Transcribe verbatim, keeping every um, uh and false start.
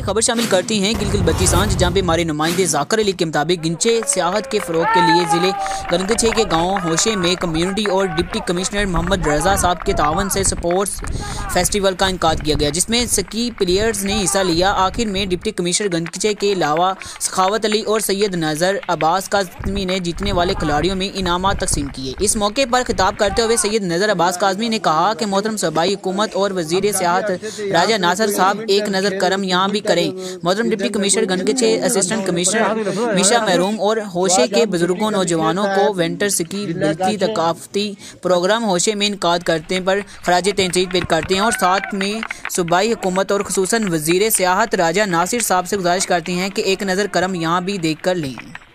खबर शामिल करती हैं गिलगित बल्तिस्तान, जहां पे हमारे नुमाइंदे जाकिर अली के मुताबिक गिनचे सियाहत के फ़रोग के लिए ज़िले गंगछे के गाँव होशे में कम्युनिटी और डिप्टी कमिश्नर मोहम्मद रजा साहब के तावन से स्पोर्ट्स फेस्टिवल का इनकाद किया गया, जिसमें स्की प्लेयर्स ने हिस्सा लिया। आखिर में डिप्टी कमिश्नर गंगछे के अलावा सखावत अली और सैयद नज़र अब्बास काज़मी ने जीतने वाले खिलाड़ियों में इनामात तकसीम किए। इस मौके पर खिताब करते हुए सैयद नज़र अब्बास काज़मी ने कहा कि मोहतरम सूबाई हुकूमत और वज़ीर सियाहत राजा नासिर साहब एक नज़र करम यहाँ भी करें। मोहतरम डिप्टी कमिश्नर गंगछे, असिस्टेंट कमिश्नर मिशा महरूम और होशे के बुजुर्गों नौजवानों को विंटर स्की बिल्ती थकाफती प्रोग्राम होशे में इनकाद करने पर खराज तहसीन पेश करते हैं और साथ में सूबाई हुकूमत और खुसूसन वज़ीर सियाहत राजा नासिर साहब से गुजारिश करती हैं कि एक नज़र करम यहाँ भी देख कर लें।